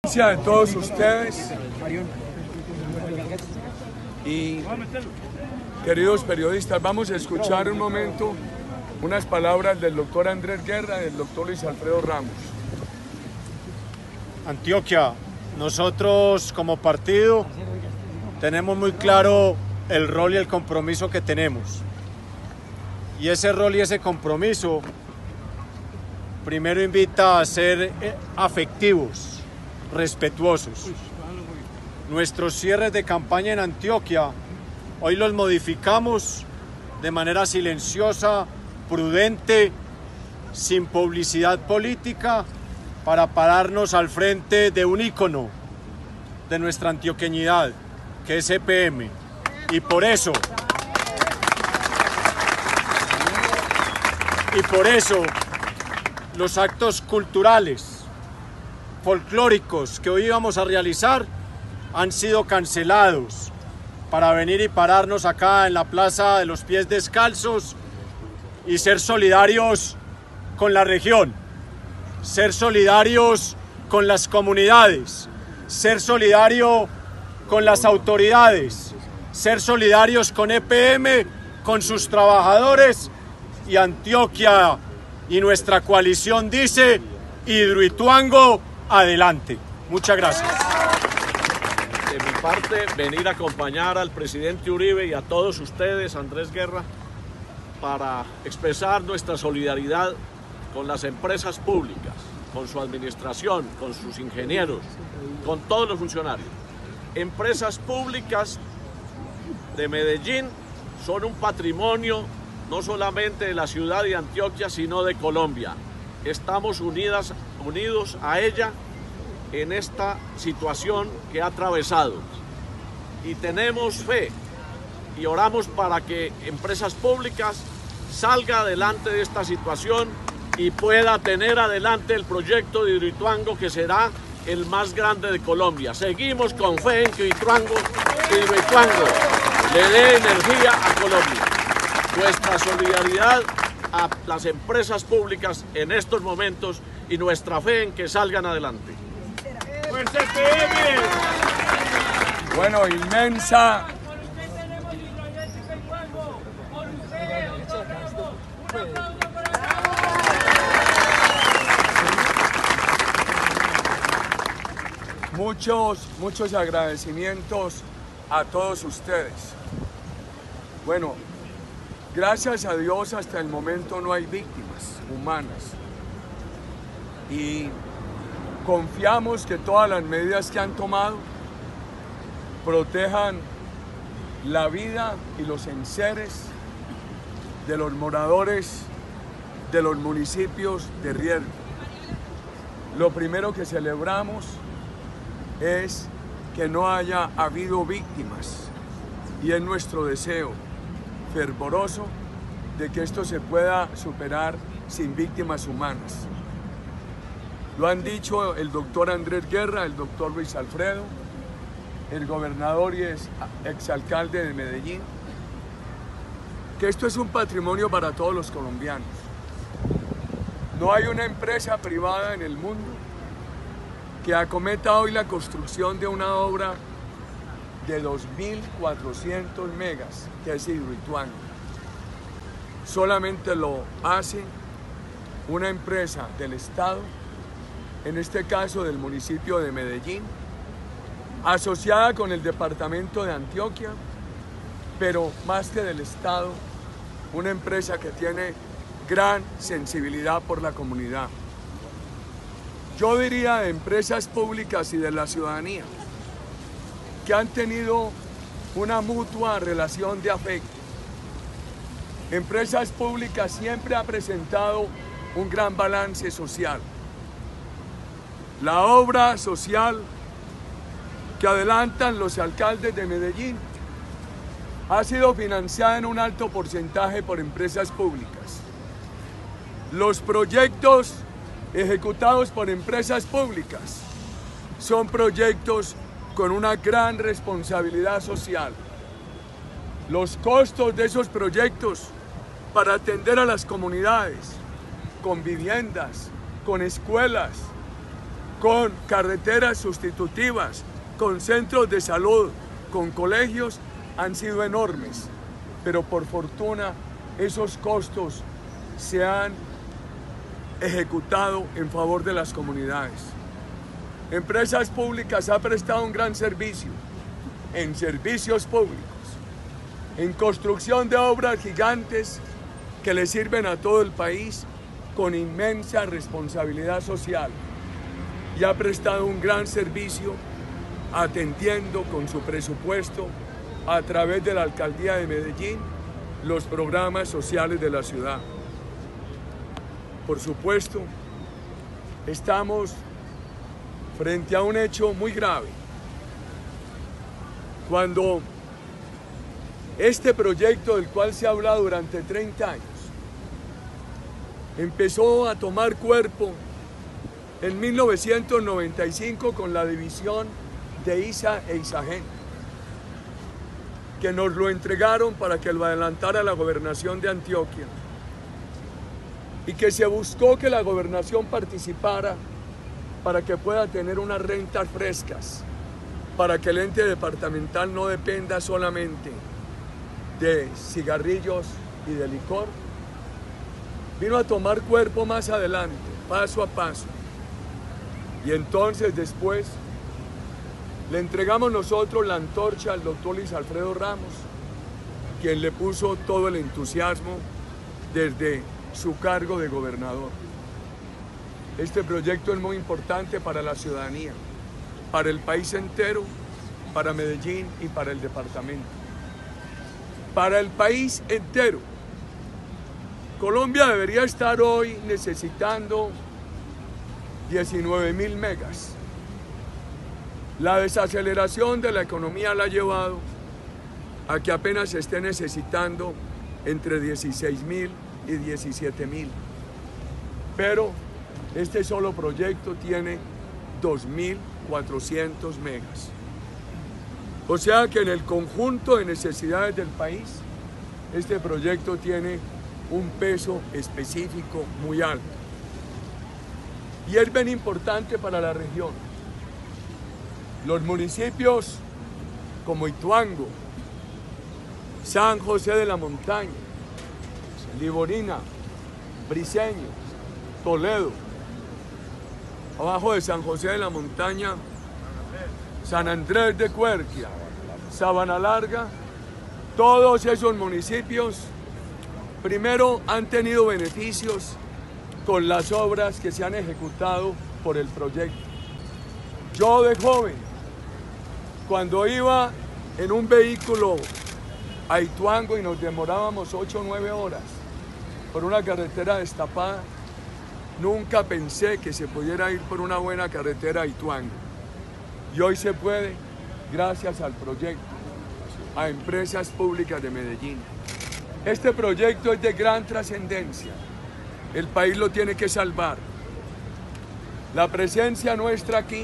Gracias a todos ustedes y queridos periodistas, vamos a escuchar un momento unas palabras del doctor Andrés Guerra y del doctor Luis Alfredo Ramos. Antioquia, nosotros como partido tenemos muy claro el rol y el compromiso que tenemos. Y ese rol y ese compromiso primero invita a ser afectivos, respetuosos. Nuestros cierres de campaña en Antioquia hoy los modificamos de manera silenciosa, prudente, sin publicidad política, para pararnos al frente de un ícono de nuestra antioqueñidad, que es EPM. Y por eso los actos culturales, folclóricos que hoy íbamos a realizar han sido cancelados para venir y pararnos acá en la Plaza de los Pies Descalzos y ser solidarios con la región, ser solidarios con las comunidades, ser solidario con las autoridades, ser solidarios con EPM, con sus trabajadores. Y Antioquia y nuestra coalición dice: Hidroituango, adelante. Muchas gracias. De mi parte, venir a acompañar al presidente Uribe y a todos ustedes, Andrés Guerra, para expresar nuestra solidaridad con las empresas públicas, con su administración, con sus ingenieros, con todos los funcionarios. Empresas públicas de Medellín son un patrimonio no solamente de la ciudad de Antioquia, sino de Colombia. Estamos unidos a ella en esta situación que ha atravesado. Y tenemos fe y oramos para que empresas públicas salga adelante de esta situación y pueda tener adelante el proyecto de Hidroituango, que será el más grande de Colombia. Seguimos con fe en que Hidroituango le dé energía a Colombia. Nuestra solidaridad a las empresas públicas en estos momentos y nuestra fe en que salgan adelante. Bueno, inmensa. Muchos agradecimientos a todos ustedes. Bueno, gracias a Dios hasta el momento no hay víctimas humanas y confiamos que todas las medidas que han tomado protejan la vida y los enseres de los moradores de los municipios de riesgo. Lo primero que celebramos es que no haya habido víctimas y es nuestro deseo fervoroso de que esto se pueda superar sin víctimas humanas. Lo han dicho el doctor Andrés Guerra, el doctor Luis Alfredo, el gobernador y exalcalde de Medellín, que esto es un patrimonio para todos los colombianos. No hay una empresa privada en el mundo que acometa hoy la construcción de una obra de 2.400 megas, que es Hidroituango. Solamente lo hace una empresa del Estado, en este caso del municipio de Medellín, asociada con el departamento de Antioquia, pero más que del Estado, una empresa que tiene gran sensibilidad por la comunidad. Yo diría de empresas públicas y de la ciudadanía, que han tenido una mutua relación de afecto. Empresas públicas siempre ha presentado un gran balance social. La obra social que adelantan los alcaldes de Medellín ha sido financiada en un alto porcentaje por empresas públicas. Los proyectos ejecutados por empresas públicas son proyectos con una gran responsabilidad social. Los costos de esos proyectos para atender a las comunidades, con viviendas, con escuelas, con carreteras sustitutivas, con centros de salud, con colegios, han sido enormes. Pero por fortuna esos costos se han ejecutado en favor de las comunidades. Empresas Públicas ha prestado un gran servicio en servicios públicos, en construcción de obras gigantes que le sirven a todo el país con inmensa responsabilidad social, y ha prestado un gran servicio atendiendo con su presupuesto a través de la Alcaldía de Medellín los programas sociales de la ciudad. Por supuesto, estamos frente a un hecho muy grave. Cuando este proyecto, del cual se ha hablado durante 30 años, empezó a tomar cuerpo en 1995 con la división de ISA e ISAGEN, que nos lo entregaron para que lo adelantara la gobernación de Antioquia, y que se buscó que la gobernación participara para que pueda tener unas rentas frescas, para que el ente departamental no dependa solamente de cigarrillos y de licor. Vino a tomar cuerpo más adelante, paso a paso. Y entonces después le entregamos nosotros la antorcha al doctor Luis Alfredo Ramos, quien le puso todo el entusiasmo desde su cargo de gobernador. Este proyecto es muy importante para la ciudadanía, para el país entero, para Medellín y para el departamento. Para el país entero. Colombia debería estar hoy necesitando 19.000 megas. La desaceleración de la economía la ha llevado a que apenas se esté necesitando entre 16.000 y 17.000. Pero este solo proyecto tiene 2.400 megas. O sea que en el conjunto de necesidades del país, este proyecto tiene un peso específico muy alto. Y es bien importante para la región. Los municipios como Ituango, San José de la Montaña, Liborina, Briceño, Toledo, abajo de San José de la Montaña, San Andrés de Cuerquia, Sabana Larga, todos esos municipios primero han tenido beneficios con las obras que se han ejecutado por el proyecto. Yo de joven, cuando iba en un vehículo a Ituango y nos demorábamos 8 o 9 horas por una carretera destapada, nunca pensé que se pudiera ir por una buena carretera a Ituango. Y hoy se puede gracias al proyecto, a Empresas Públicas de Medellín. Este proyecto es de gran trascendencia. El país lo tiene que salvar. La presencia nuestra aquí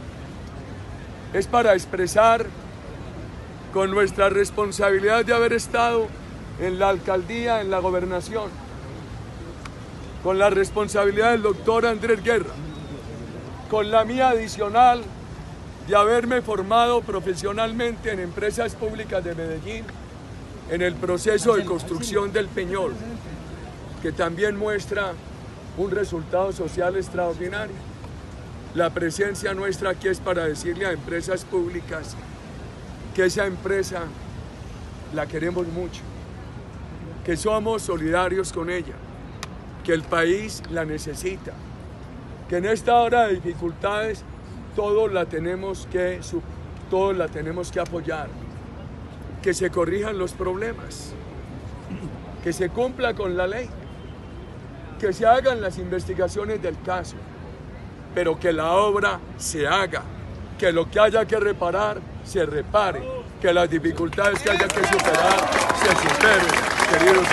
es para expresar con nuestra responsabilidad de haber estado en la alcaldía, en la gobernación, con la responsabilidad del doctor Andrés Guerra, con la mía adicional de haberme formado profesionalmente en Empresas Públicas de Medellín, en el proceso de construcción del Peñol, que también muestra un resultado social extraordinario. La presencia nuestra aquí es para decirle a Empresas Públicas que esa empresa la queremos mucho, que somos solidarios con ella, que el país la necesita, que en esta hora de dificultades todos la tenemos que apoyar, que se corrijan los problemas, que se cumpla con la ley, que se hagan las investigaciones del caso, pero que la obra se haga, que lo que haya que reparar se repare, que las dificultades que haya que superar se superen, queridos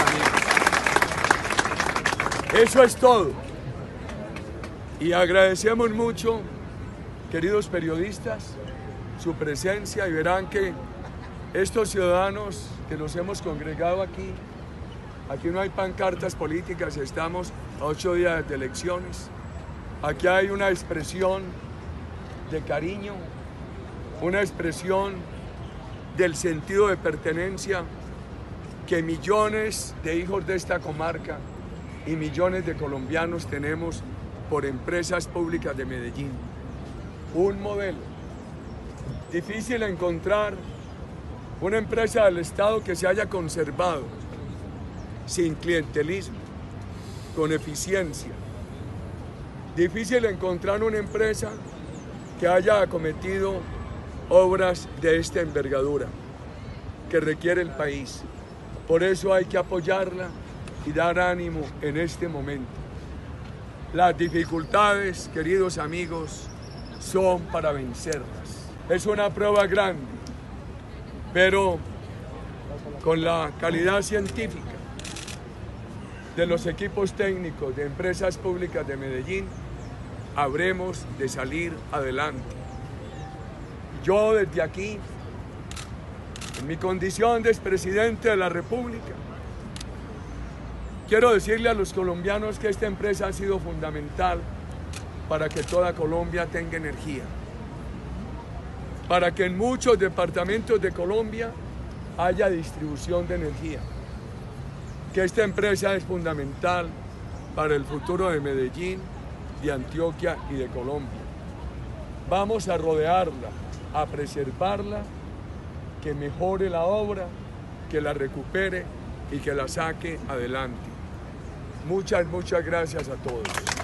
amigos. Eso es todo. Y agradecemos mucho, queridos periodistas, su presencia, y verán que estos ciudadanos que nos hemos congregado aquí no hay pancartas políticas, estamos a 8 días de elecciones. Aquí hay una expresión de cariño, una expresión del sentido de pertenencia que millones de hijos de esta comarca y millones de colombianos tenemos por Empresas Públicas de Medellín. Un modelo. Difícil encontrar una empresa del Estado que se haya conservado sin clientelismo, con eficiencia. Difícil encontrar una empresa que haya acometido obras de esta envergadura que requiere el país. Por eso hay que apoyarla y dar ánimo en este momento. Las dificultades, queridos amigos, son para vencerlas. Es una prueba grande, pero con la calidad científica de los equipos técnicos de Empresas Públicas de Medellín, habremos de salir adelante. Yo desde aquí, en mi condición de expresidente de la República, quiero decirle a los colombianos que esta empresa ha sido fundamental para que toda Colombia tenga energía, para que en muchos departamentos de Colombia haya distribución de energía, que esta empresa es fundamental para el futuro de Medellín, de Antioquia y de Colombia. Vamos a rodearla, a preservarla, que mejore la obra, que la recupere y que la saque adelante. Muchas gracias a todos.